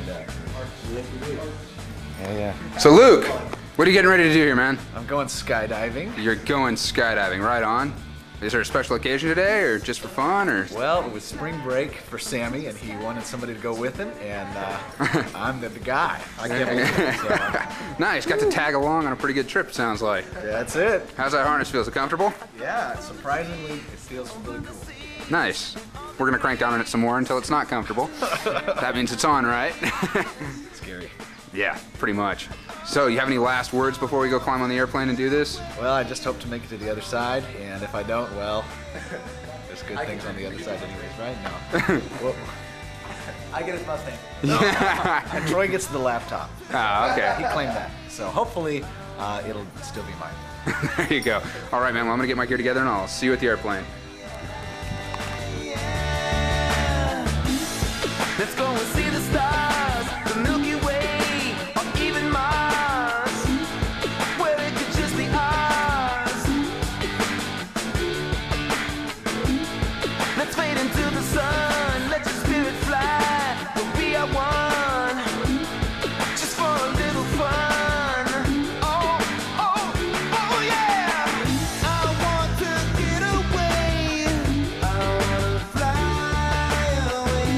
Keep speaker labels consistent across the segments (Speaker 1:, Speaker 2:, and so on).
Speaker 1: Yeah. So Luke, what are you getting ready to do here, man?
Speaker 2: I'm going skydiving.
Speaker 1: You're going skydiving, right on. Is there a special occasion today, or just for fun, or?
Speaker 2: Well, it was spring break for Sammy, and he wanted somebody to go with him, and I'm the guy. I can't believe it. So.
Speaker 1: Nice, got to tag along on a pretty good trip, sounds like.
Speaker 2: That's it.
Speaker 1: How's that harness feel? Is it comfortable?
Speaker 2: Yeah, surprisingly, it feels really cool.
Speaker 1: Nice. We're gonna crank down on it some more until it's not comfortable. That means it's on, right?
Speaker 2: Scary.
Speaker 1: Yeah, pretty much. So, you have any last words before we go climb on the airplane and do this?
Speaker 2: Well, I just hope to make it to the other side, and if I don't, well, there's good things on the other side anyways, right? No. Well, I get his Mustang. No. And Troy gets the laptop.
Speaker 1: Ah, okay.
Speaker 2: He claimed that. So hopefully, it'll still be mine.
Speaker 1: There you go. All right, man, well, I'm gonna get my gear together and I'll see you at the airplane.
Speaker 3: Let's go and see the stars, the Milky Way, or even Mars, where it could just be ours. Let's fade into the sun, let your spirit fly, we'll be at one, just for a little fun. Oh, oh, oh yeah! I want to get away, I want to fly away.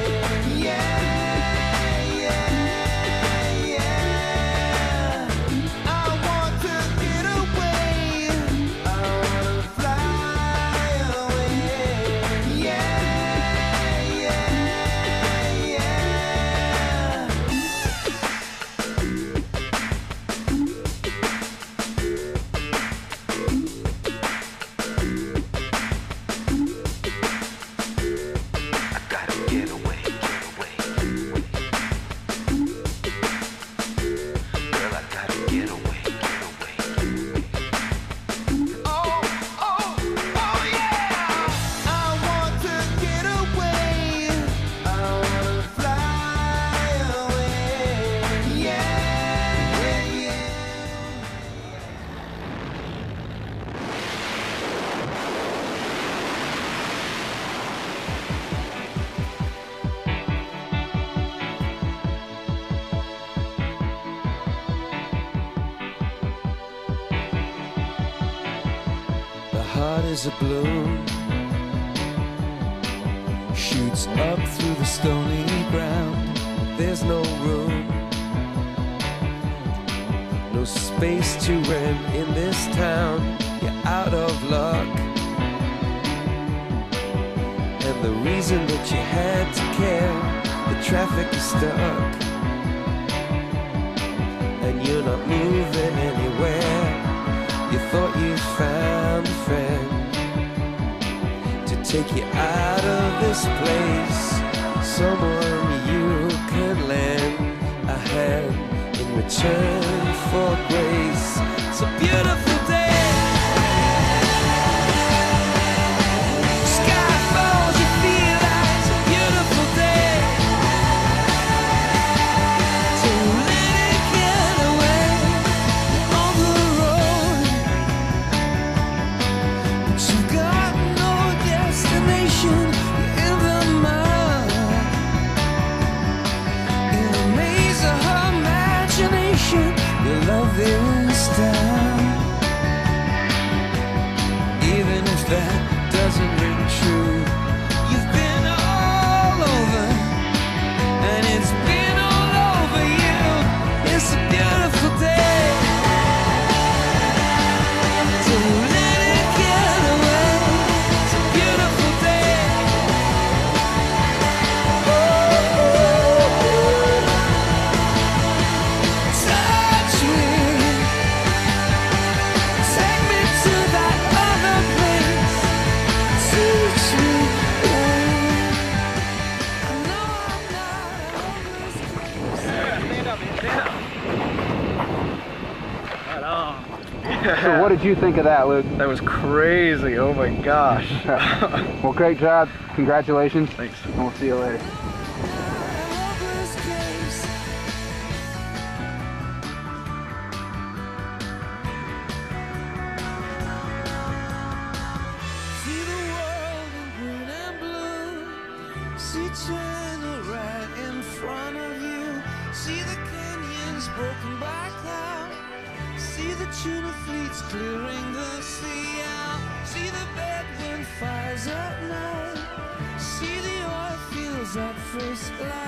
Speaker 4: Heart is a balloon, shoots up through the stony ground. There's no room, no space to rent in this town. You're out of luck, and the reason that you had to care, the traffic is stuck, and you're not moving anywhere. You thought you found a friend to take you out of this place, someone you can lend a hand in return for grace. It's a beautiful day. Sky falls, you feel like it's a beautiful day. So let it get away on the road. You've got no destination in the mud, in a maze of her imagination. Your love is down, even if that doesn't ring true. You've been all over, and it's been all over you. It's a beautiful day. So let it get away. It's a beautiful day. Touch me, take me to that other place. Teach me. I know I'm not.
Speaker 1: So what did you think of that, Luke?
Speaker 2: That was crazy. Oh my gosh.
Speaker 1: Well, great job. Congratulations.
Speaker 2: Thanks.
Speaker 1: And we'll see you later.
Speaker 4: See the world in green and blue. See China right in front of you. the tuna fleets clearing the sea out. See the bedroom fires at night. See the oil fields at first light.